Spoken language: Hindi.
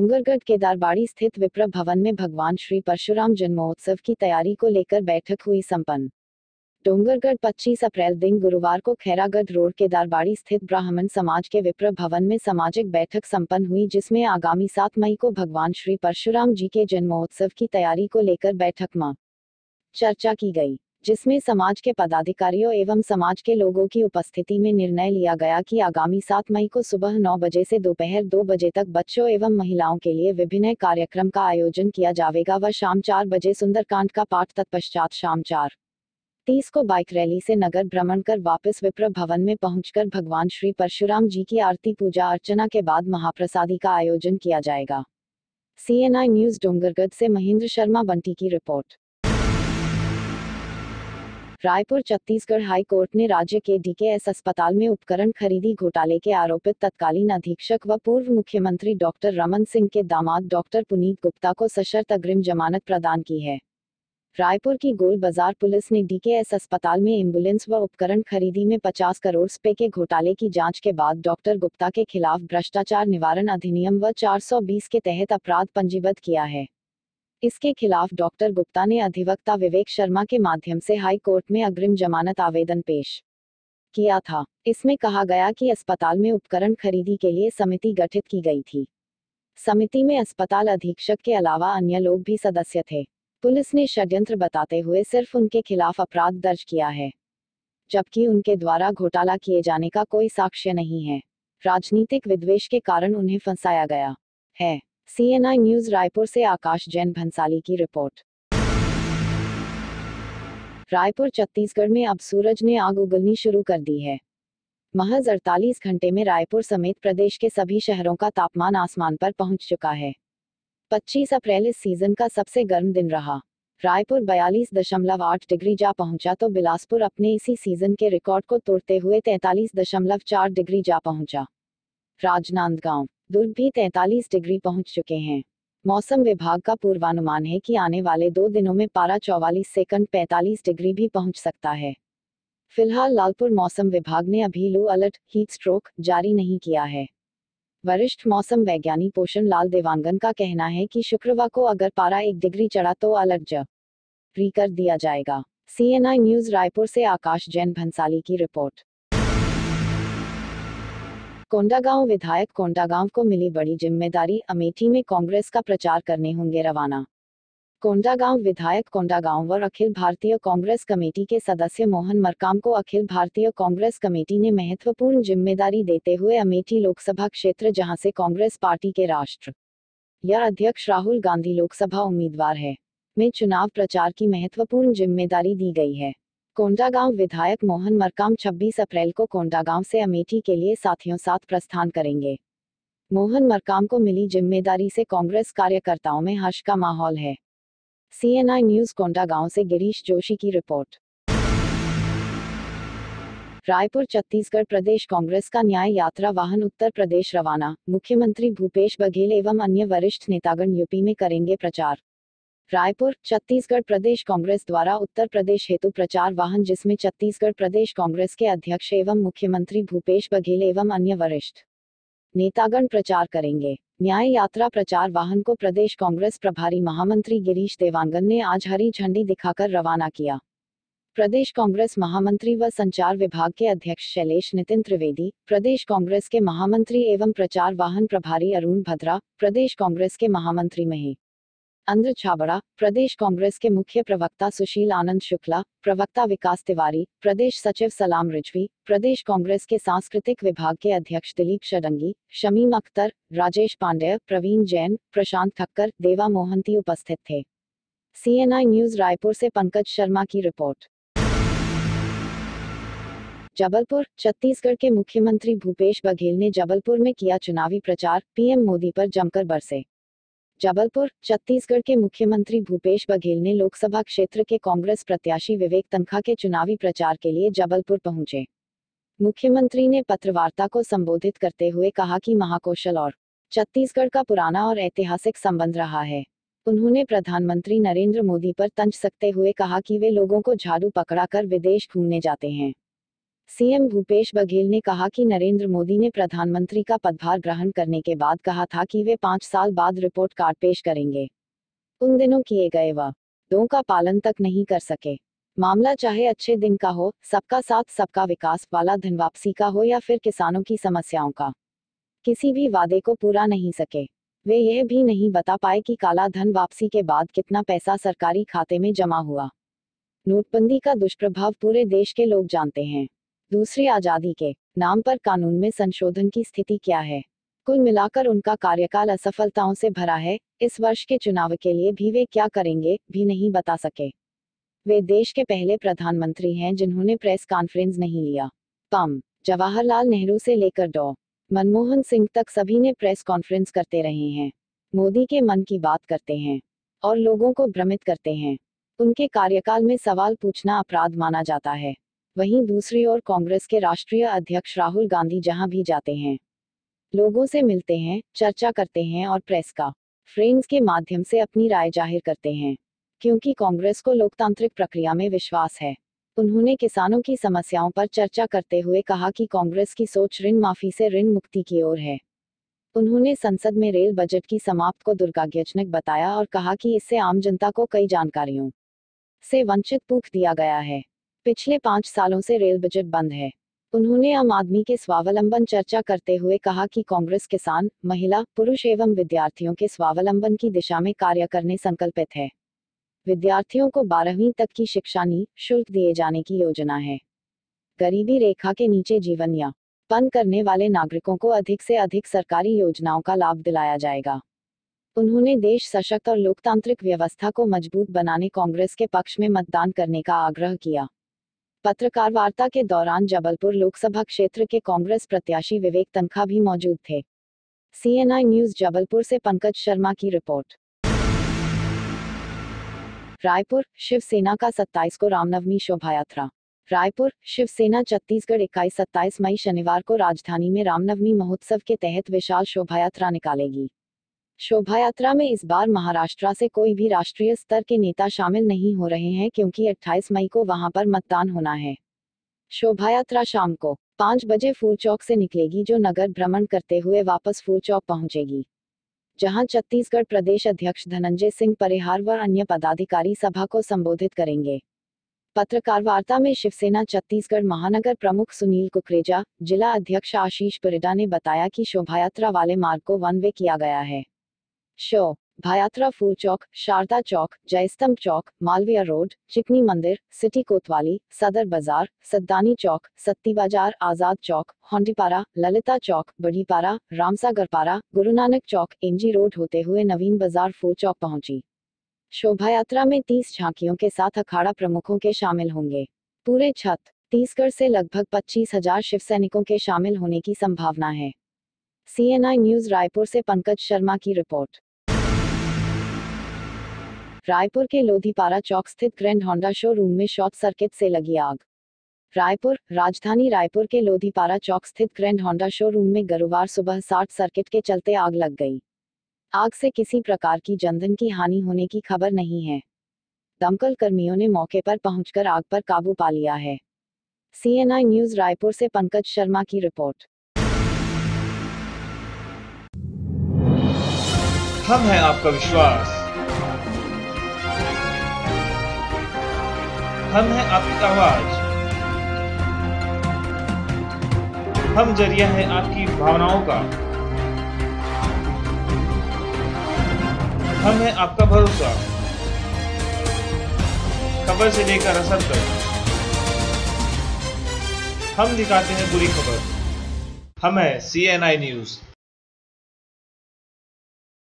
डोंगरगढ़ केदारबाड़ी स्थित विप्र भवन में भगवान श्री परशुराम जन्मोत्सव की तैयारी को लेकर बैठक हुई संपन्न। डोंगरगढ़ 25 अप्रैल दिन गुरुवार को खैरागढ़ रोड केदारबाड़ी स्थित ब्राह्मण समाज के विप्र भवन में सामाजिक बैठक संपन्न हुई, जिसमें आगामी 7 मई को भगवान श्री परशुराम जी के जन्मोत्सव की तैयारी को लेकर बैठक में चर्चा की गई, जिसमें समाज के पदाधिकारियों एवं समाज के लोगों की उपस्थिति में निर्णय लिया गया कि आगामी 7 मई को सुबह 9 बजे से दोपहर 2 बजे तक बच्चों एवं महिलाओं के लिए विभिन्न कार्यक्रम का आयोजन किया जाएगा व शाम 4 बजे सुंदरकांड का पाठ, तत्पश्चात शाम 4:30 को बाइक रैली से नगर भ्रमण कर वापस विप्र भवन में पहुंचकर भगवान श्री परशुराम जी की आरती पूजा अर्चना के बाद महाप्रसादी का आयोजन किया जाएगा। CNI न्यूज डोंगरगढ़ से महेंद्र शर्मा बंटी की report. Raipur Chhattisgarh high court ने राज्य के DKS अस्पताल में उपकरण खरीदी घोटाले के आरोपित तत्कालीन अधीक्षक व पूर्व मुख्यमंत्री डॉक्टर रमन सिंह के दामाद डॉक्टर पुनीत गुप्ता को सशर्त अग्रिम जमानत प्रदान की है। रायपुर की गोल बाजार पुलिस ने DKS अस्पताल में एम्बुलेंस व उपकरण खरीदी में 50 करोड़ रुपए के घोटाले की जांच के बाद डॉक्टर गुप्ता के खिलाफ भ्रष्टाचार निवारण अधिनियम व 420 के तहत अपराध पंजीबद्ध किया है। इसके खिलाफ डॉक्टर गुप्ता ने अधिवक्ता विवेक शर्मा के माध्यम से हाई कोर्ट में अग्रिम जमानत आवेदन पेश किया था। इसमें कहा गया कि अस्पताल में उपकरण खरीदी के लिए समिति गठित की गई थी। समिति में अस्पताल अधीक्षक के अलावा अन्य लोग भी सदस्य थे। पुलिस ने षड्यंत्र बताते हुए सिर्फ उनके खिलाफ अपराध दर्ज किया है, जबकि उनके द्वारा घोटाला किए जाने का कोई साक्ष्य नहीं है। राजनीतिक विद्वेष के कारण उन्हें फंसाया गया है। CNI न्यूज रायपुर से आकाश जैन भंसाली की रिपोर्ट। रायपुर छत्तीसगढ़ में अब सूरज ने आग उगलनी शुरू कर दी है। महज 48 घंटे में रायपुर समेत प्रदेश के सभी शहरों का तापमान आसमान पर पहुंच चुका है। 25 अप्रैल इस सीजन का सबसे गर्म दिन रहा। रायपुर 42.8 डिग्री जा पहुंचा तो बिलासपुर अपने इसी सीजन के रिकॉर्ड को तोड़ते हुए 43.4 डिग्री जा पहुंचा। राजनांदगांव, दुर्ग भी 43 डिग्री पहुंच चुके हैं। मौसम विभाग का पूर्वानुमान है कि आने वाले 2 दिनों में पारा 44 से 45 डिग्री भी पहुंच सकता है। फिलहाल लालपुर मौसम विभाग ने अभी लो अलर्ट हीट स्ट्रोक जारी नहीं किया है। वरिष्ठ मौसम वैज्ञानिक पोषण लाल देवांगन का कहना है कि शुक्रवार को अगर पारा 1 डिग्री चढ़ा तो अलर्ट जारी कर दिया जाएगा। CNI न्यूज रायपुर से आकाश जैन भंसाली की रिपोर्ट। कोंडागांव विधायक कोंडागांव को मिली बड़ी जिम्मेदारी, अमेठी में कांग्रेस का प्रचार करने होंगे रवाना। कोंडागांव विधायक कोंडागांव और अखिल भारतीय कांग्रेस कमेटी के सदस्य मोहन मरकाम को अखिल भारतीय कांग्रेस कमेटी ने महत्वपूर्ण जिम्मेदारी देते हुए अमेठी लोकसभा क्षेत्र, जहां से कांग्रेस पार्टी के राष्ट्रीय अध्यक्ष राहुल गांधी लोकसभा उम्मीदवार है, में चुनाव प्रचार की महत्वपूर्ण जिम्मेदारी दी गई है। कोंडागांव विधायक मोहन मरकाम 26 अप्रैल को कोंडागांव से अमेठी के लिए साथियों साथ प्रस्थान करेंगे। मोहन मरकाम को मिली जिम्मेदारी से कांग्रेस कार्यकर्ताओं में हर्ष का माहौल है। CNI न्यूज कोंडागांव से गिरीश जोशी की रिपोर्ट। रायपुर छत्तीसगढ़ प्रदेश कांग्रेस का न्याय यात्रा वाहन उत्तर प्रदेश रवाना, मुख्यमंत्री भूपेश बघेल एवं अन्य वरिष्ठ नेतागण यूपी में करेंगे प्रचार। रायपुर छत्तीसगढ़ प्रदेश कांग्रेस द्वारा उत्तर प्रदेश हेतु प्रचार वाहन, जिसमें छत्तीसगढ़ प्रदेश कांग्रेस के अध्यक्ष एवं मुख्यमंत्री भूपेश बघेल एवं अन्य वरिष्ठ नेतागण प्रचार करेंगे। न्याय यात्रा प्रचार वाहन को प्रदेश कांग्रेस प्रभारी महामंत्री गिरीश देवांगन ने आज हरी झंडी दिखाकर रवाना किया। प्रदेश कांग्रेस महामंत्री व संचार विभाग के अध्यक्ष शैलेश नितिन त्रिवेदी, प्रदेश कांग्रेस के महामंत्री एवं प्रचार वाहन प्रभारी अरुण भद्रा, प्रदेश कांग्रेस के महामंत्री महेंद्र छाबड़ा, प्रदेश कांग्रेस के मुख्य प्रवक्ता सुशील आनंद शुक्ला, प्रवक्ता विकास तिवारी, प्रदेश सचिव सलाम रिजवी, प्रदेश कांग्रेस के सांस्कृतिक विभाग के अध्यक्ष दिलीप षडंगी, शमीम अख्तर, राजेश पांडेय, प्रवीण जैन, प्रशांत ठक्कर, देवा मोहंती उपस्थित थे। CNI न्यूज रायपुर से पंकज शर्मा की रिपोर्ट। जबलपुर छत्तीसगढ़ के मुख्यमंत्री भूपेश बघेल ने जबलपुर में किया चुनावी प्रचार, PM मोदी पर जमकर बरसे। जबलपुर छत्तीसगढ़ के मुख्यमंत्री भूपेश बघेल ने लोकसभा क्षेत्र के कांग्रेस प्रत्याशी विवेक तनखा के चुनावी प्रचार के लिए जबलपुर पहुंचे। मुख्यमंत्री ने पत्रवार्ता को संबोधित करते हुए कहा कि महाकौशल और छत्तीसगढ़ का पुराना और ऐतिहासिक संबंध रहा है। उन्होंने प्रधानमंत्री नरेंद्र मोदी पर तंज सकते हुए कहा कि वे लोगों को झाड़ू पकड़ाकर विदेश घूमने जाते हैं। सीएम भूपेश बघेल ने कहा कि नरेंद्र मोदी ने प्रधानमंत्री का पदभार ग्रहण करने के बाद कहा था कि वे 5 साल बाद रिपोर्ट कार्ड पेश करेंगे। उन दिनों किए गए वादों का पालन तक नहीं कर सके। मामला चाहे अच्छे दिन का हो, सबका साथ सबका विकास वाला धन वापसी का हो या फिर किसानों की समस्याओं का, किसी भी वादे को पूरा नहीं सके। वे यह भी नहीं बता पाए कि काला धन वापसी के बाद कितना पैसा सरकारी खाते में जमा हुआ। नोटबंदी का दुष्प्रभाव पूरे देश के लोग जानते हैं। दूसरी आजादी के नाम पर कानून में संशोधन की स्थिति क्या है? कुल मिलाकर उनका कार्यकाल असफलताओं से भरा है। इस वर्ष के चुनाव के लिए भी वे क्या करेंगे भी नहीं बता सके। वे देश के पहले प्रधानमंत्री हैं जिन्होंने प्रेस कॉन्फ्रेंस नहीं लिया। जवाहरलाल नेहरू से लेकर डॉ. मनमोहन सिंह तक सभी ने प्रेस कॉन्फ्रेंस करते रहे हैं। मोदी के मन की बात करते हैं और लोगों को भ्रमित करते हैं। उनके कार्यकाल में सवाल पूछना अपराध माना जाता है। वहीं दूसरी ओर कांग्रेस के राष्ट्रीय अध्यक्ष राहुल गांधी जहां भी जाते हैं, लोगों से मिलते हैं, चर्चा करते हैं और प्रेस कॉन्फ्रेंस के माध्यम से अपनी राय जाहिर करते हैं, क्योंकि कांग्रेस को लोकतांत्रिक प्रक्रिया में विश्वास है। उन्होंने किसानों की समस्याओं पर चर्चा करते हुए कहा कि कांग्रेस की सोच ऋण माफी से ऋण मुक्ति की ओर है। उन्होंने संसद में रेल बजट की समाप्त को दुर्भाग्यजनक बताया और कहा कि इससे आम जनता को कई जानकारियों से वंचित पूछ दिया गया है। पिछले 5 सालों से रेल बजट बंद है। उन्होंने आम आदमी के स्वावलंबन चर्चा करते हुए कहा कि कांग्रेस किसान, महिला, पुरुष एवं विद्यार्थियों के स्वावलंबन की दिशा में कार्य करने संकल्पित है। विद्यार्थियों को 12वीं तक की शिक्षा निःशुल्क दिए जाने की योजना है। गरीबी रेखा के नीचे जीवन यापन करने वाले नागरिकों को अधिक से अधिक सरकारी योजनाओं का लाभ दिलाया जाएगा। उन्होंने देश सशक्त और लोकतांत्रिक व्यवस्था को मजबूत बनाने कांग्रेस के पक्ष में मतदान करने का आग्रह किया। पत्रकार वार्ता के दौरान जबलपुर लोकसभा क्षेत्र के कांग्रेस प्रत्याशी विवेक तनखा भी मौजूद थे। CNI न्यूज जबलपुर से पंकज शर्मा की रिपोर्ट। रायपुर, शिवसेना का 27 को रामनवमी शोभायात्रा। रायपुर, शिवसेना छत्तीसगढ़ 21-27 मई शनिवार को राजधानी में रामनवमी महोत्सव के तहत विशाल शोभायात्रा निकालेगी। शोभायात्रा में इस बार महाराष्ट्र से कोई भी राष्ट्रीय स्तर के नेता शामिल नहीं हो रहे हैं क्योंकि 28 मई को वहां पर मतदान होना है। शोभायात्रा शाम को 5 बजे फूल चौक से निकलेगी जो नगर भ्रमण करते हुए वापस फूल चौक पहुंचेगी, जहां छत्तीसगढ़ प्रदेश अध्यक्ष धनंजय सिंह परिहार व अन्य पदाधिकारी सभा को संबोधित करेंगे। पत्रकार वार्ता में शिवसेना छत्तीसगढ़ महानगर प्रमुख सुनील कुकरेजा, जिला अध्यक्ष आशीष परिडा ने बताया कि शोभायात्रा वाले मार्ग को वन वे किया गया है। शोभायात्रा फूल चौक, शारदा चौक, जयस्तंभ चौक, मालवीय रोड, चिकनी मंदिर, सिटी कोतवाली, सदर बाजार, सद्दानी चौक, सत्ती बाजार, आजाद चौक, होंडीपारा, ललिता चौक, बड़ीपारा, रामसागरपारा, गुरुनानक चौक, एमजी रोड होते हुए नवीन बाजार फूल चौक पहुंची। शोभायात्रा में 30 झांकियों के साथ अखाड़ा प्रमुखों के शामिल होंगे। पूरे छत्तीसगढ़ से लगभग 25,000 शिवसैनिकों के शामिल होने की संभावना है। CNI न्यूज रायपुर से पंकज शर्मा की रिपोर्ट। रायपुर के लोधीपारा चौक स्थित ग्रैंड होंडा शोरूम में शॉर्ट सर्किट से लगी आग। रायपुर, राजधानी रायपुर के लोधीपारा चौक स्थित ग्रैंड होंडा शोरूम में गुरुवार सुबह शॉर्ट सर्किट के चलते आग लग गई। आग से किसी प्रकार की जनधन की हानि होने की खबर नहीं है। दमकल कर्मियों ने मौके पर पहुंचकर आग पर काबू पा लिया है। CNI न्यूज रायपुर से पंकज शर्मा की रिपोर्ट। हम हैं आपका विश्वास, हम हैं आपकी आवाज, हम जरिया है आपकी भावनाओं का, हम हैं आपका भरोसा, खबर से लेकर असर तक हम दिखाते हैं बुरी खबर। हम हैं CNI न्यूज।